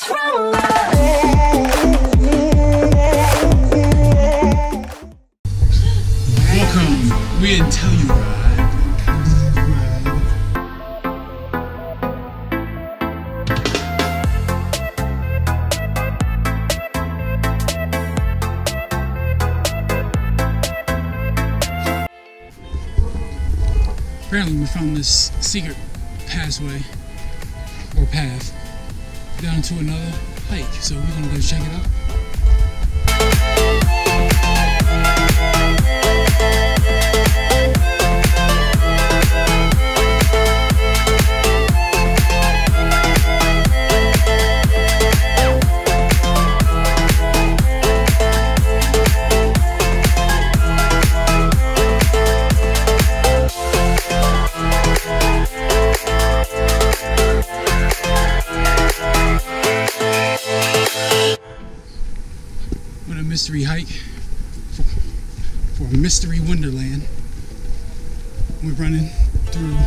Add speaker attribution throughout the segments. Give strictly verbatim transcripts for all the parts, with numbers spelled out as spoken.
Speaker 1: Welcome, we in Telluride. Apparently we found this secret passway or path down to another hike, so we're gonna go check it out. What a mystery hike for, for a mystery wonderland. We're running through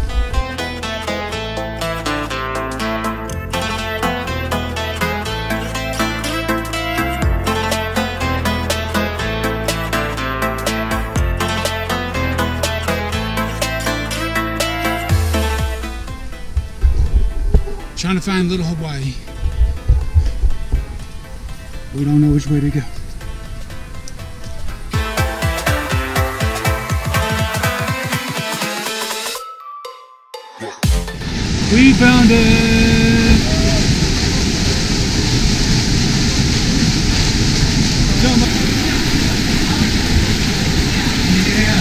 Speaker 1: trying to find little Hawaii. We don't know which way to go. We found it! Come on! Yeah!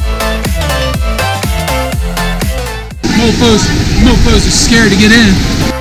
Speaker 1: Mofos, mofos are scared to get in.